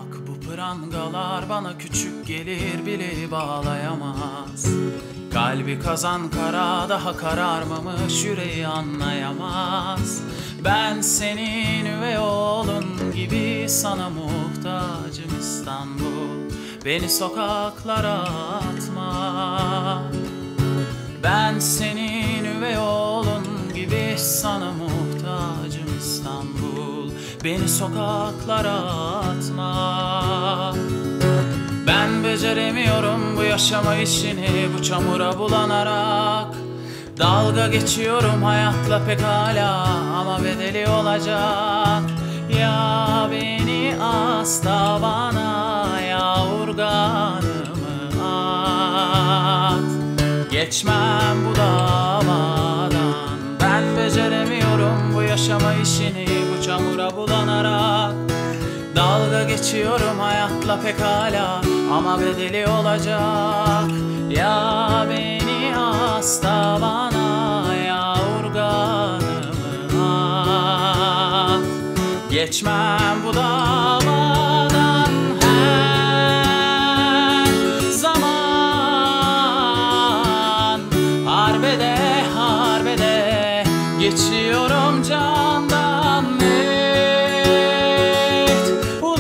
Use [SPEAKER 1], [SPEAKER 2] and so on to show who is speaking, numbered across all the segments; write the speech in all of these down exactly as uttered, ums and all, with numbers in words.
[SPEAKER 1] Bak bu prangalar bana küçük gelir, bile bağlayamaz. Kalbi kazan kara, daha kararmamış yüreği anlayamaz. Ben senin üvey oğlun gibi sana muhtacım İstanbul. Beni sokaklara atma. Ben senin üvey oğlun gibi sana muhtacım İstanbul. Beni sokaklara atma. Ben beceremiyorum bu yaşama işini, bu çamura bulanarak. Dalga geçiyorum hayatla pekala, ama bedeli olacak. Ya beni as tavana, ya urganımı at. Geçmem bu davadan. Ben beceremiyorum bu yaşama işini, bu çamura bulanarak. Dalga geçiyorum hayatla pekala, ama bedeli olacak. Ya beni as tavana, ya urganımı at. Geçmem bu davadan her zaman. Harbede harbede geçiyorum candan net.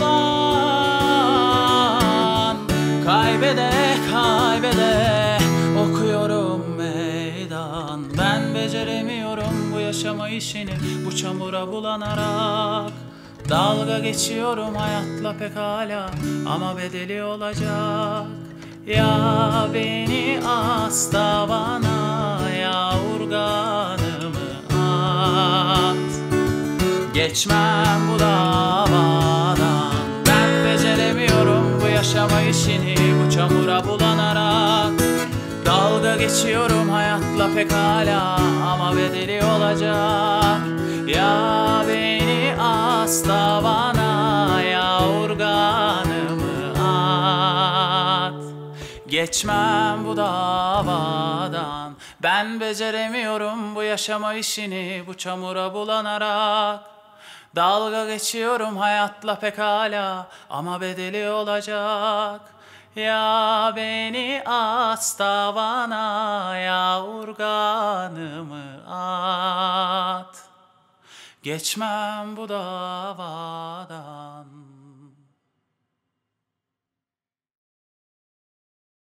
[SPEAKER 1] Ulan kaybede kaybede okuyorum meydan. Ben beceremiyorum bu yaşama işini, bu çamura bulanarak. Dalga geçiyorum hayatla pekala, ama bedeli olacak. Ya beni as tavana, ya urganımı at. Geçmem bu davadan. Ben beceremiyorum bu yaşama işini, bu çamura bulanarak. Dalga geçiyorum hayatla pekala, ama bedeli olacak. Ya beni as tavana, ya urganımı at. Geçmem bu davadan. Ben beceremiyorum bu yaşama işini, bu çamura bulanarak. Dalga geçiyorum hayatla pekala, ama bedeli olacak. Ya beni as tavana, ya urganımı at. Geçmem bu davadan.